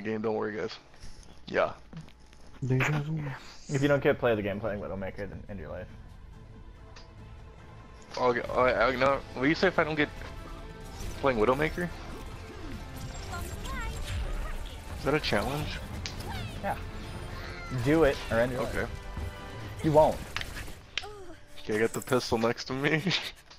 game. Don't worry, guys. Yeah. If you don't get play the game playing Widowmaker, then end your life. No. What do you say if I don't get playing Widowmaker? Is that a challenge? Yeah. Do it or end your Okay. life. You won't. Okay, I got the pistol next to me.